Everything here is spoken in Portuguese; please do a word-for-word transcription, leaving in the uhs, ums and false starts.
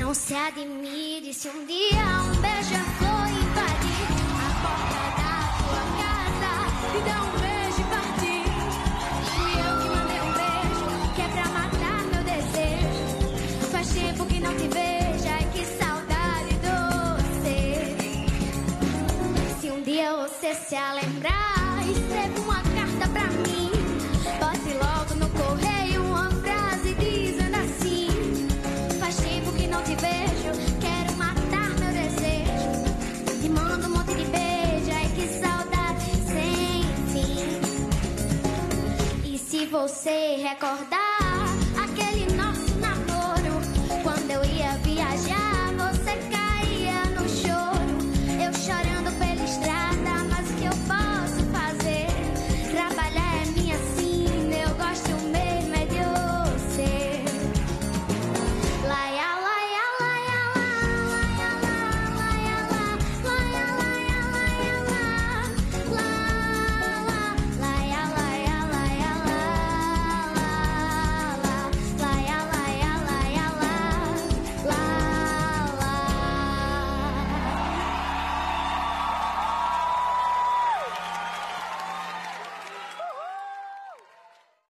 Não se admire se um dia um beija-flor invadir a porta da tua casa e dar um beijo e partir. Fui eu que mandei um beijo, que é pra matar meu desejo. Faz tempo que não te vejo, ai que saudade doce. Se um dia você se lembrar, escreva uma carta pra mim. Bote logo no correio uma frase dizendo assim: faz tempo que não te vejo, quero matar meu desejo. Te mando um monte de beijo, ai que saudade sem fim. E se você recordar aquele nosso namoro, quando eu ia viajar